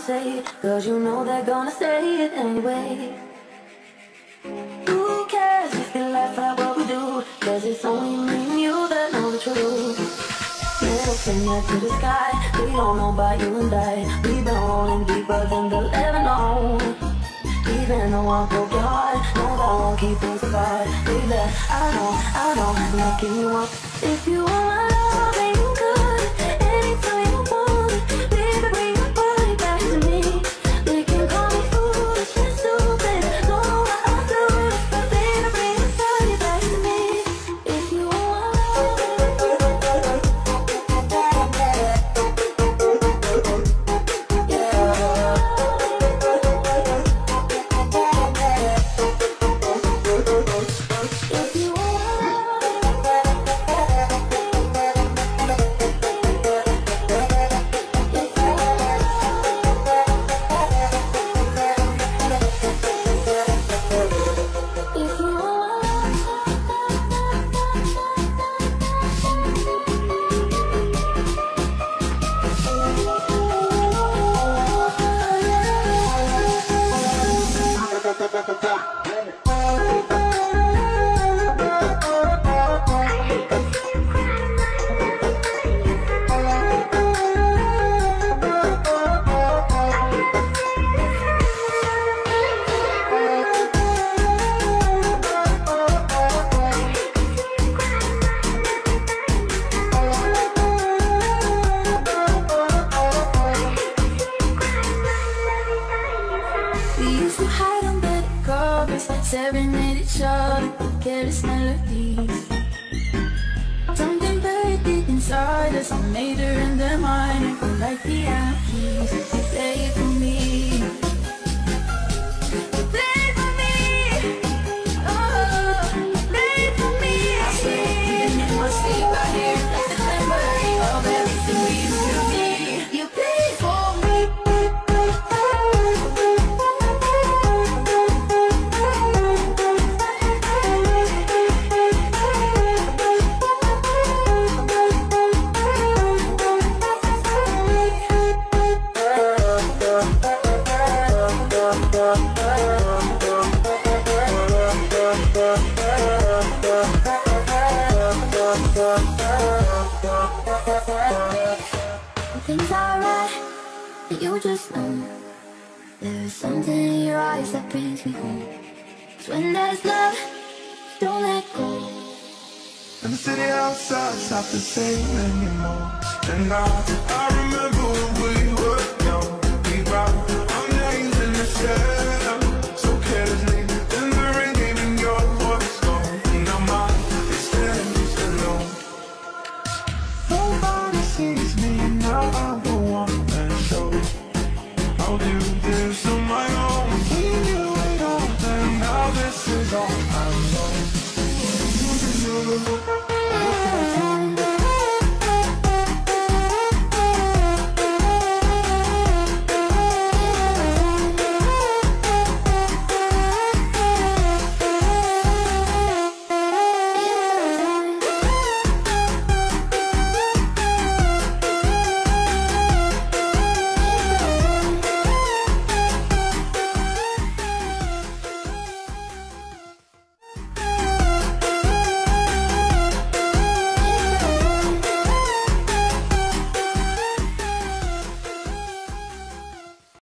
say it, cause you know they're gonna say it anyway. Who cares if they laugh at what we do? Cause it's only me and you that know the truth. Middle finger to the sky, we don't know about you and I. We've been rolling deeper than they'll ever know. Even though I broke your heart, no, that won't keep us apart. Baby, I know, I'm not giving you up. If you want my love, then you could. Anytime you want it, baby, bring your body back to me. They can call me foolish and stupid, don't know what I'll do, but baby, bring your body back to me. If you want my love, serenade each other with careless melodies. Something very deep inside us, a major and the minor, we like the keys. Play it for me, play it for me, oh, play it for me. I swear, even in my sleep, I hear like the memory of everything we used to be. You play it for me. Things are right, but you just know there's something in your eyes that brings me home. 'Cause when there's love, don't let go. And the city outside's not the same anymore. And I